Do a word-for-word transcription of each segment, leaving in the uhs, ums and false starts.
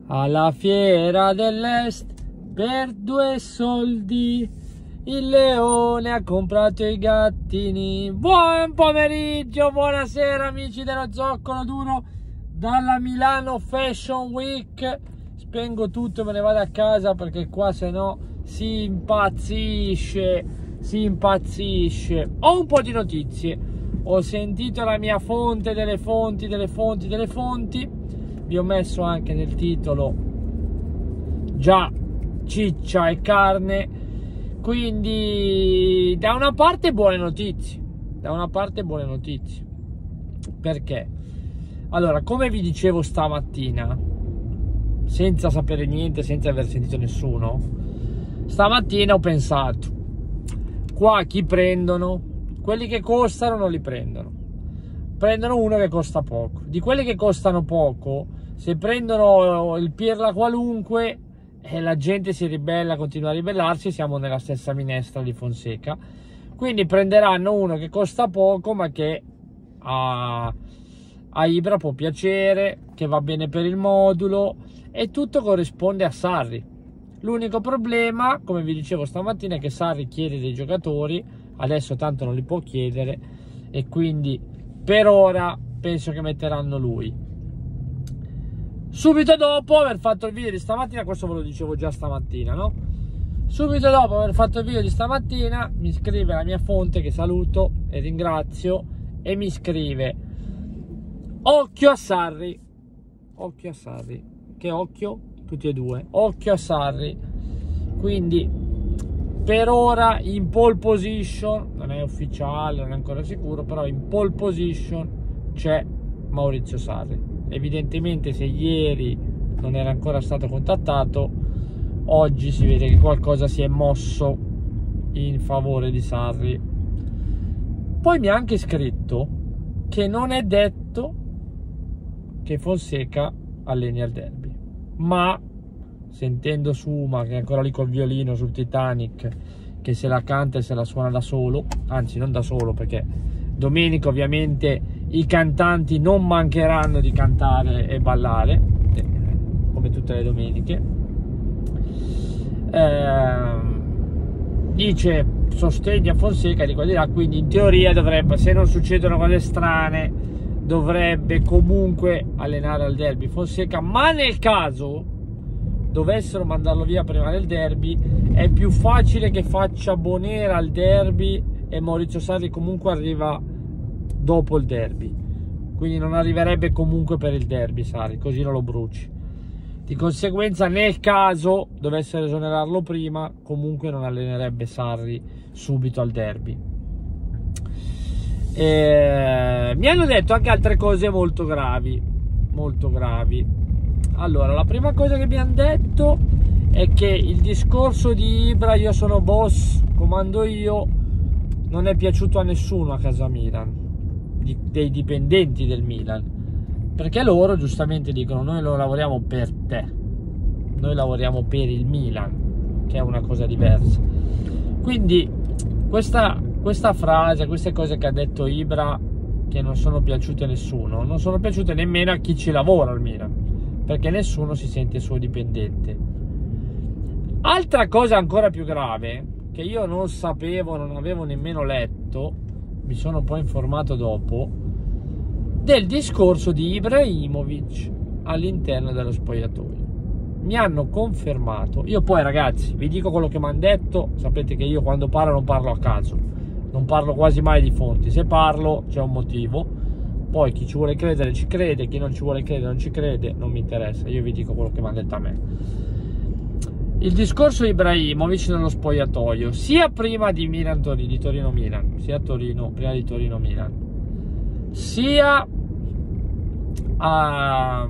alla fiera dell'est per due soldi il leone ha comprato i gattini. Buon pomeriggio, buonasera amici dello Zoccolo Duro dalla Milano Fashion Week. Spengo tutto e me ne vado a casa perché qua se no si impazzisce, si impazzisce. Ho un po' di notizie, ho sentito la mia fonte delle fonti, delle fonti, delle fonti. Vi ho messo anche nel titolo già ciccia e carne. Quindi da una parte buone notizie, da una parte buone notizie. Perché? Allora, come vi dicevo stamattina, senza sapere niente, senza aver sentito nessuno, stamattina ho pensato, qua chi prendono? Quelli che costano non li prendono, prendono uno che costa poco. Di quelli che costano poco, se prendono il pirla qualunque, e la gente si ribella, continua a ribellarsi, siamo nella stessa minestra di Fonseca. Quindi prenderanno uno che costa poco ma che a, a Ibra può piacere, che va bene per il modulo, e tutto corrisponde a Sarri. L'unico problema, come vi dicevo stamattina, è che Sarri chiede dei giocatori, adesso tanto non li può chiedere, e quindi per ora penso che metteranno lui. Subito dopo aver fatto il video di stamattina, questo ve lo dicevo già stamattina, no? Subito dopo aver fatto il video di stamattina mi scrive la mia fonte, che saluto e ringrazio, e mi scrive: occhio a Sarri, occhio a Sarri, che occhio? Tutti e due, occhio a Sarri. Quindi per ora in pole position, non è ufficiale, non è ancora sicuro, però in pole position c'è Maurizio Sarri. Evidentemente se ieri non era ancora stato contattato, oggi si vede che qualcosa si è mosso in favore di Sarri. Poi mi ha anche scritto che non è detto che Fonseca alleni al derby, ma sentendo Suma, che è ancora lì col violino sul Titanic, che se la canta e se la suona da solo, anzi non da solo, perché domenica ovviamente i cantanti non mancheranno di cantare e ballare, eh, come tutte le domeniche. Eh, dice sostegno a Fonseca di qua di là, quindi in teoria dovrebbe, se non succedono cose strane, dovrebbe comunque allenare al derby Fonseca, ma nel caso dovessero mandarlo via prima del derby, è più facile che faccia Bonera al derby e Maurizio Sarri comunque arriva dopo il derby, quindi non arriverebbe comunque per il derby Sarri, così non lo bruci. Di conseguenza nel caso dovessero esonerarlo prima, comunque non allenerebbe Sarri subito al derby. E mi hanno detto anche altre cose molto gravi, molto gravi. Allora, la prima cosa che mi hanno detto è che il discorso di Ibra, io sono boss, comando io, non è piaciuto a nessuno a casa Milan, dei dipendenti del Milan, perché loro giustamente dicono: noi lo lavoriamo per te, noi lavoriamo per il Milan, che è una cosa diversa. Quindi questa, questa frase, queste cose che ha detto Ibra, che non sono piaciute a nessuno, non sono piaciute nemmeno a chi ci lavora al Milan, perché nessuno si sente suo dipendente. Altra cosa ancora più grave, che io non sapevo, non avevo nemmeno letto, mi sono poi informato dopo, del discorso di Ibrahimovic all'interno dello spogliatoio. Mi hanno confermato, io poi ragazzi vi dico quello che mi hanno detto, sapete che io quando parlo non parlo a caso, non parlo quasi mai di fonti, se parlo c'è un motivo, poi chi ci vuole credere ci crede, chi non ci vuole credere non ci crede, non mi interessa, io vi dico quello che mi hanno detto a me. Il discorso di Ibrahimovic nello spogliatoio, sia prima di Milan Torino, di Torino Milan, sia Torino, prima di Torino Milan, sia a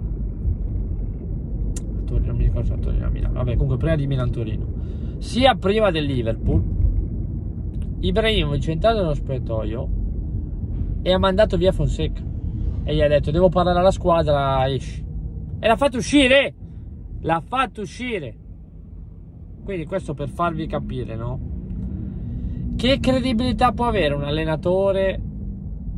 Torino, mi ricordo, Torino Milan, vabbè, comunque prima di Milan Torino, sia prima del Liverpool, Ibrahimovic è entrato nello spogliatoio e ha mandato via Fonseca e gli ha detto: devo parlare alla squadra, esci, e l'ha fatto uscire, l'ha fatto uscire. Quindi questo per farvi capire, no? Che credibilità può avere un allenatore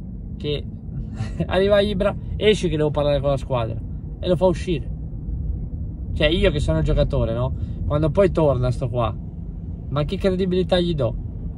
che arriva a Ibra, esci che devo parlare con la squadra, e lo fa uscire. Cioè io che sono il giocatore, no? Quando poi torna sto qua, ma che credibilità gli do?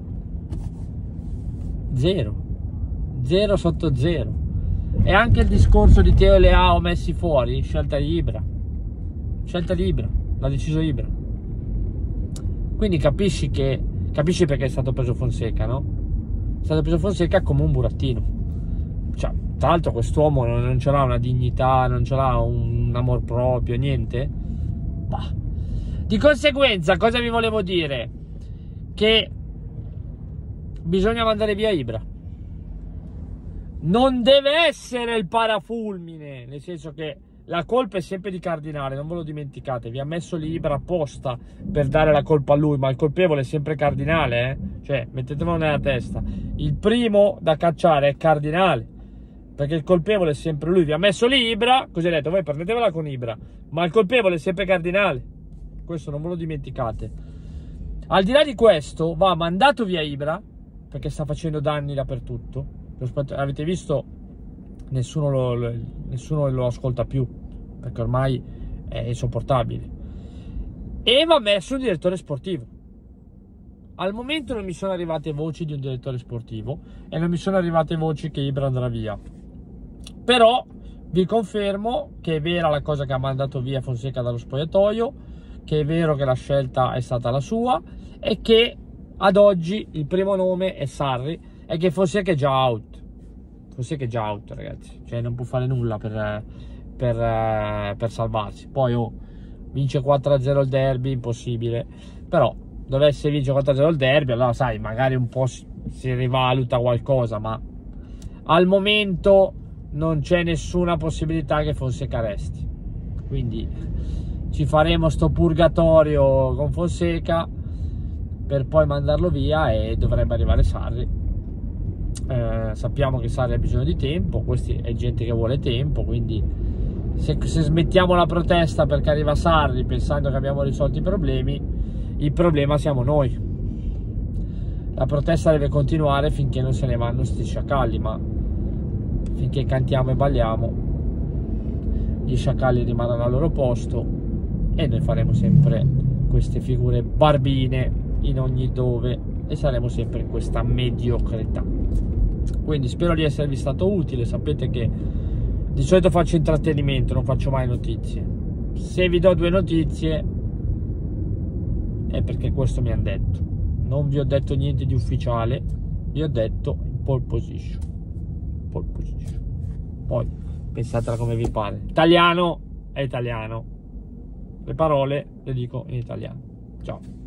Zero. Zero sotto zero. E anche il discorso di Teo Leao messi fuori, scelta di Ibra. Scelta di Ibra, l'ha deciso Ibra. Quindi capisci che capisci perché è stato preso Fonseca, no? È stato preso Fonseca come un burattino. Cioè, tra l'altro quest'uomo non, non ce l'ha una dignità, non ce l'ha un, un amor proprio, niente. Bah. Di conseguenza, cosa vi volevo dire? Che bisogna mandare via Ibra. Non deve essere il parafulmine, nel senso che la colpa è sempre di Cardinale, non ve lo dimenticate. Vi ha messo lì Ibra apposta per dare la colpa a lui, ma il colpevole è sempre Cardinale, eh? Cioè, mettetevelo nella testa. Il primo da cacciare è Cardinale, perché il colpevole è sempre lui. Vi ha messo lì Ibra, così ha detto, voi prendetevela con Ibra, ma il colpevole è sempre Cardinale. Questo non ve lo dimenticate. Al di là di questo, va mandato via Ibra, perché sta facendo danni dappertutto. Avete visto? Nessuno lo, lo, nessuno lo ascolta più, perché ormai è insopportabile. E va messo un direttore sportivo. Al momento non mi sono arrivate voci di un direttore sportivo e non mi sono arrivate voci che Ibra andrà via. Però vi confermo che è vera la cosa che ha mandato via Fonseca dallo spogliatoio, che è vero che la scelta è stata la sua e che ad oggi il primo nome è Sarri e che Fonseca è già out. Fonseca è già out, ragazzi, cioè non può fare nulla per, per, per salvarsi. Poi oh, vince quattro a zero il derby, impossibile. Però dovesse vincere quattro a zero il derby, allora sai, magari un po' si, si rivaluta qualcosa, ma al momento non c'è nessuna possibilità che Fonseca resti. Quindi ci faremo sto purgatorio con Fonseca per poi mandarlo via e dovrebbe arrivare Sarri. Eh, sappiamo che Sarri ha bisogno di tempo, questa è gente che vuole tempo, quindi se, se smettiamo la protesta perché arriva Sarri pensando che abbiamo risolto i problemi, il problema siamo noi. La protesta deve continuare finché non se ne vanno sti sciacalli, ma finché cantiamo e balliamo gli sciacalli rimarranno al loro posto e noi faremo sempre queste figure barbine in ogni dove e saremo sempre in questa mediocrità. Quindi spero di esservi stato utile. Sapete che di solito faccio intrattenimento, non faccio mai notizie. Se vi do due notizie è perché questo mi hanno detto. Non vi ho detto niente di ufficiale, vi ho detto pole position. Pole position. Poi pensatela come vi pare. Italiano è italiano. Le parole le dico in italiano. Ciao.